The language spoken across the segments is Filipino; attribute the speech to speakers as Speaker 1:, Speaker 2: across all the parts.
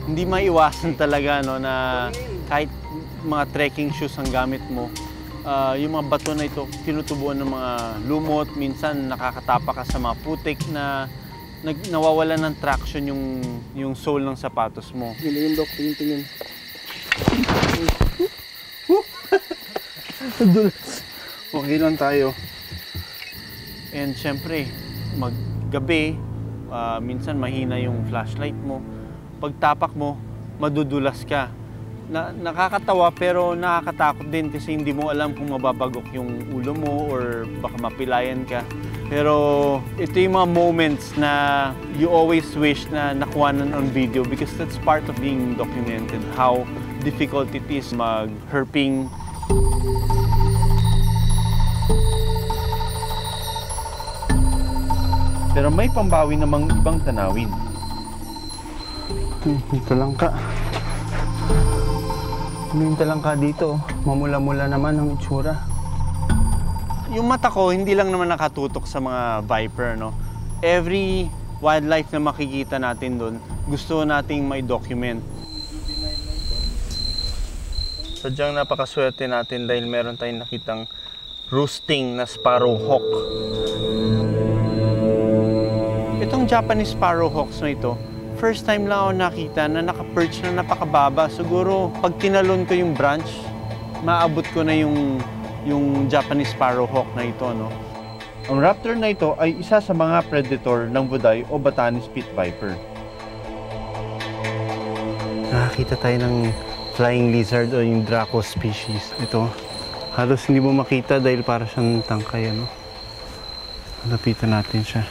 Speaker 1: hindi maiwasan talaga no, na kahit mga trekking shoes ang gamit mo, yung mga bato na ito, tinutubuan ng mga lumot, minsan nakakatapa ka sa mga putik na nawawala ng traction yung sole ng sapatos mo.
Speaker 2: Tingin, Dok, tingin. Okay lang tayo.
Speaker 1: And syempre, maggabi, minsan mahina yung flashlight mo. Pagtapak mo, madudulas ka. Nakakatawa pero nakakatakot din kasi hindi mo alam kung mababagok yung ulo mo or baka mapilayan ka. Pero ito yung mga moments na you always wish na nakuhanan on video because that's part of being documented, how difficult it is mag-herping. Pero may pambawi namang ibang tanawin.
Speaker 2: Ito lang ka. Tumingin lang ka dito. Mamula-mula naman ang itsura.
Speaker 1: Yung mata ko, hindi lang naman nakatutok sa mga viper, no? Every wildlife na makikita natin doon, gusto nating may document. Sadyang napakaswerte natin dahil meron tayong nakitang roosting na sparrowhawk. Itong Japanese sparrowhawks na ito, first time lang ako nakita na naka-perch na napakababa. Siguro pag tinalon ko yung branch, maabot ko na yung Japanese sparrowhawk na ito, no? Ang raptor na ito ay isa sa mga predator ng Buday o Batanes pit viper.
Speaker 2: Nakakita tayo ng flying lizard o yung Draco species. Ito, halos hindi mo makita dahil para siyang tangkay, ano? Lapitan natin siya.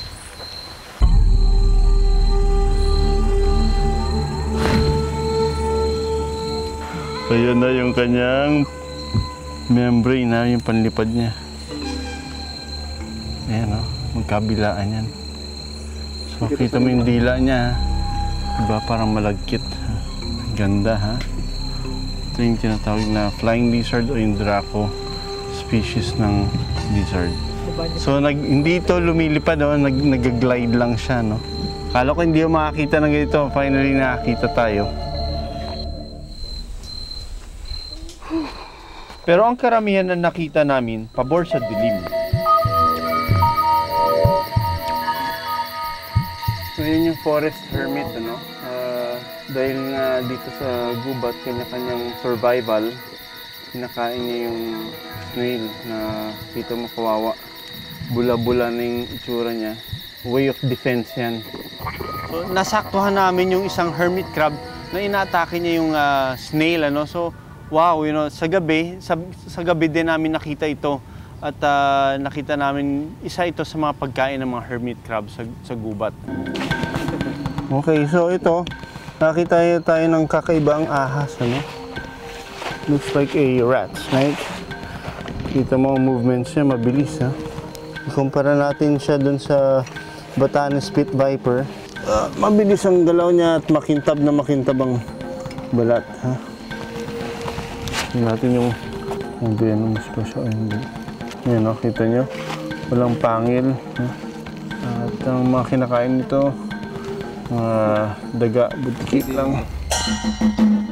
Speaker 2: Ayan na yung kanyang membrane, na yung panlipad niya. Ayan o, magkabilaan yan. So kita mo yung dila niya, diba parang malagkit. Ganda ha. Ito yung tinatawag na flying lizard o yung Draco species ng lizard. So hindi ito lumilipad, no? Nag-glide lang siya, no? Kala ko hindi mo makakita ng ganito, finally nakakita tayo.
Speaker 1: Pero ang karamihan na nakita namin, pabor sa dilim.
Speaker 2: So yun yung forest hermit, ano? Dahil nga dito sa gubat, kanya-kanyang survival, kinakain niya yung snail na dito mo kawawa. Bula-bula na yung itsura niya. Way of defense yan.
Speaker 1: So nasaktuhan namin yung isang hermit crab na inaatake niya yung snail, ano? So wow, you know, sa gabi din namin nakita ito at nakita namin isa ito sa mga pagkain ng mga hermit crab sa gubat.
Speaker 2: Okay, so ito, nakita tayo ng kakaibang ahas, ano? Looks like a rat snake. Kita mo ang movements niya, mabilis, ha? Ikumpara natin siya dun sa Batanes pit viper. Mabilis ang galaw niya at makintab na makintab ang balat, ha? Tingnan natin yung venomous pa siya. Yan, no? Kita nyo? Walang pangil. At ang mga kinakain nito, mga daga, butikit lang.